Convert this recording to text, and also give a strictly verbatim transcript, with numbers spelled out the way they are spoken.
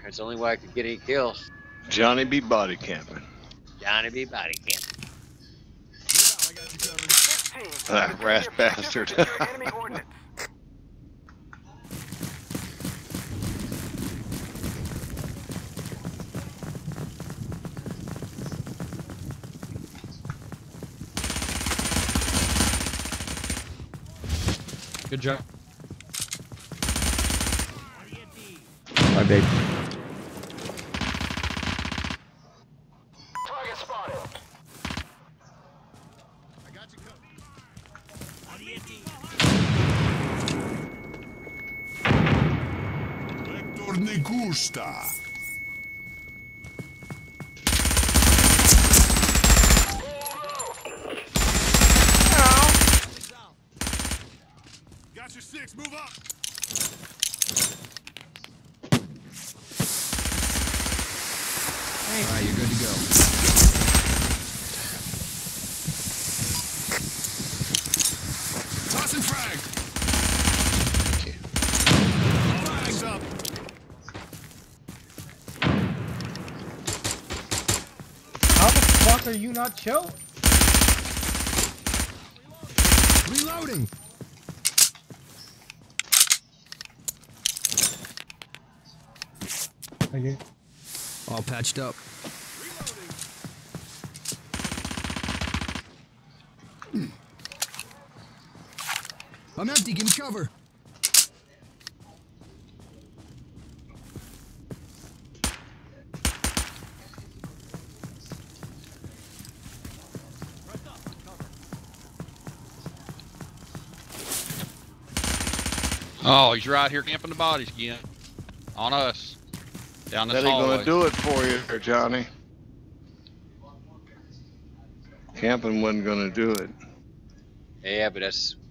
It's the only way I could get any kills. Johnny be body camping. Johnny be body camping. That rat bastard. Good job. Bye, babe. Target spotted. I got you covered. Vector не gusta. Got your six, move up. Alright, you're good to go. Tossing frag. Flags up. How the fuck are you not chill? Reloading. Okay. All patched up. I'm empty. Give me cover. Oh, he's right here camping the bodies again. On us. Down this That ain't hallway. gonna do it for you there, Johnny. Camping wasn't gonna do it. Yeah, but that's